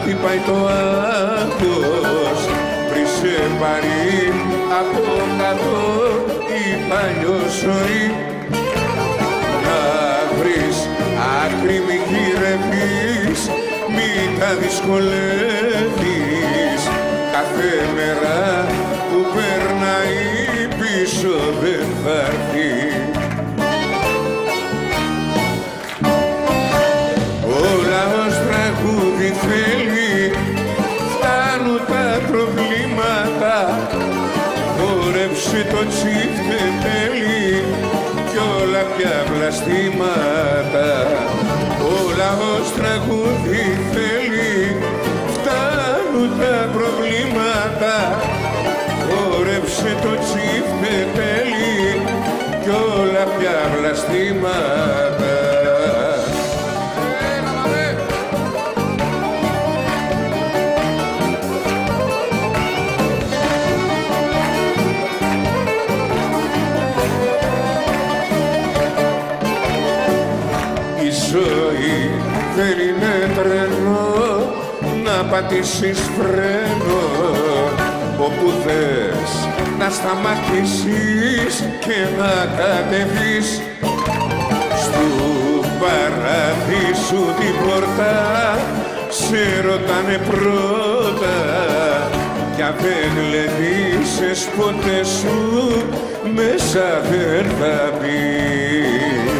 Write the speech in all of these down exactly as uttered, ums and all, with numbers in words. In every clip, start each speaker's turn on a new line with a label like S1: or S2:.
S1: χτυπάει το άγχος πριν σε πάρει από κάτω η παλιόζωη. Να βρεις άκρη μη γυρεύεις, μη τα δυσκολεύεις, κάθε μέρα που περνάει πίσω δεν θα έρθει. Όλα ως τραγούδι θέλει, φτάνουν τα προβλήματα, χόρεψε το τσιφτετέλι κι όλα πια βλαστήματα. Όλα ως τραγούδι θέλει, φτάνουν τα προβλήματα, χόρεψε το τσιφτετέλι κι όλα πια βλαστήματα. Η ζωή δεν είναι τρένο να πατήσεις φρένο, όπου θες να σταματήσεις και να κατεβείς. Στου παραδείσου την πόρτα σε ρωτάνε πρώτα κι αν δεν γλεντήσεις ποτέ σου μέσα δεν θα μπεις.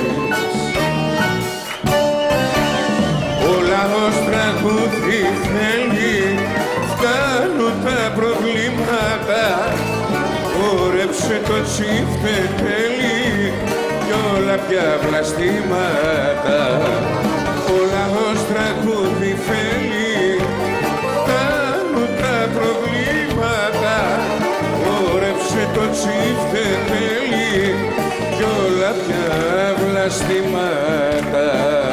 S1: Όλα ως τραγούδι θέλει, φτάνουν τα προβλήματα, χόρεψε το τσιφτετέλι κι όλα πια βλαστήματα. Όλα ως τραγούδι θέλει, φτάνουν τα προβλήματα, χόρεψε το τσιφτετέλι κι όλα πια βλαστήματα.